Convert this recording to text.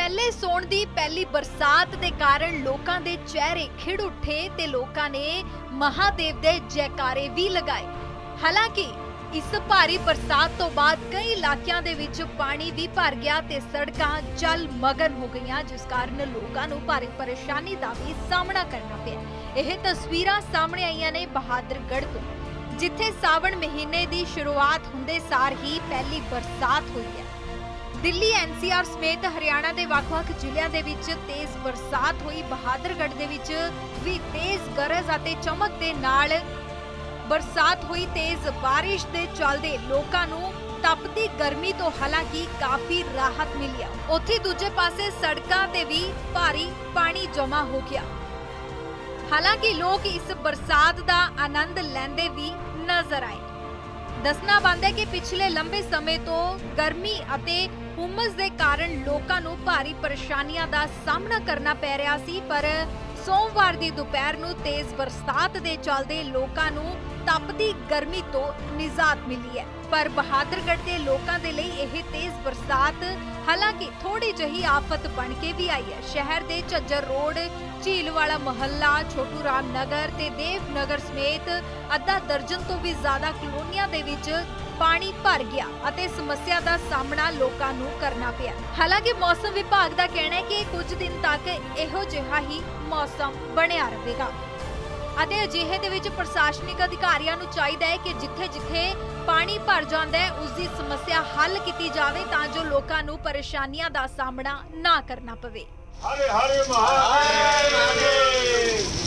पहले सौण दी पहली बरसात दे कारण लोकां दे चेहरे खिड़ उठे ते लोकां ने महादेव दे जयकारे भी लगाए। हालांकि इस भारी बरसात तो बाद कई इलाकिਆਂ ਦੇ ਵਿੱਚ पानी भी भर गया ते सड़कां जल मगन हो गईਆਂ, जिस कारण लोकां ਨੂੰ भारी परेशानी ਦਾ भी सामना करना ਪਿਆ। ਇਹ ਤਸਵੀਰਾਂ ਸਾਹਮਣੇ ਆਈਆਂ ਨੇ ਬਹਾਦਰਗੜ੍ਹ ਤੋਂ, ਜਿੱਥੇ ਸਾਵਣ ਮਹੀਨੇ ਦੀ ਸ਼ੁਰੂਆਤ ਹੁੰਦੇ ਸਾਰ ਹੀ ਪਹਿਲੀ ਬਰਸਾਤ ਹੋਈ ਹੈ। दिल्ली एनसीआर समेत हरियाणा के ਵੱਖ-ਵੱਖ ਜ਼ਿਲ੍ਹਿਆਂ ਦੇ ਵਿੱਚ तेज बरसात हुई। बहादरगढ़ ਦੇ ਵਿੱਚ भी तेज गरज ਅਤੇ चमक ਦੇ ਨਾਲ बरसात हुई। तेज बारिश ਦੇ ਚੱਲਦੇ ਲੋਕਾਂ ਨੂੰ ਤਪਦੀ ਗਰਮੀ ਤੋਂ ਹਾਲਾਂਕਿ ਕਾਫੀ ਰਾਹਤ ਮਿਲੀ ਆ। ਉੱਥੇ ਦੂਜੇ ਪਾਸੇ ਸੜਕਾਂ ਤੇ ਵੀ ਭਾਰੀ ਪਾਣੀ ਜਮ੍ਹਾਂ ਹੋ ਗਿਆ। ਹਾਲਾਂਕਿ ਲੋਕ ਇਸ बरसात ਦਾ ਆਨੰਦ ਲੈਂਦੇ ਵੀ ਨਜ਼ਰ ਆਏ। दसना बंद है कि पिछले लंबे समय तो गर्मी अते हुमस दे कारण लोकां नूं भारी परेशानियां दा सामना करना पै रहा सी, पर सोमवार दी दोपहर नूं तेज बरसात दे चलदे लोकां नूं तपदी गर्मी तो निजात मिली है। पर बहादरगढ़ के लोकां दे लई यह तेज बरसात हालांकि थोड़ी जही आफत बन के भी आई है। शहर के झज्जर रोड, झीलवाला मोहल्ला, छोटू राम नगर ते देवनगर समेत अद्धा दर्जन तो भी ज्यादा कलोनियां दे विच पानी भर गया अते समस्या का सामना लोकां नूं करना पिया। हालांकि मौसम विभाग का कहना है कि कुछ दिन तक इहो जिहा ही मौसम बनिया रहेगा। ਅਤੇ ਅਜਿਹੇ ਦੇ ਵਿੱਚ ਪ੍ਰਸ਼ਾਸਨਿਕ ਅਧਿਕਾਰੀਆਂ ਨੂੰ ਚਾਹੀਦਾ ਹੈ ਕਿ ਜਿੱਥੇ-ਜਿੱਥੇ ਪਾਣੀ ਭਰ ਜਾਂਦਾ ਹੈ ਉਸ ਦੀ ਸਮੱਸਿਆ ਹੱਲ ਕੀਤੀ ਜਾਵੇ ਤਾਂ ਜੋ ਲੋਕਾਂ ਨੂੰ ਪਰੇਸ਼ਾਨੀਆਂ ਦਾ ਸਾਹਮਣਾ ਨਾ ਕਰਨਾ ਪਵੇ। ਹਰੇ ਹਰੇ ਮਹਾਦੇਵ।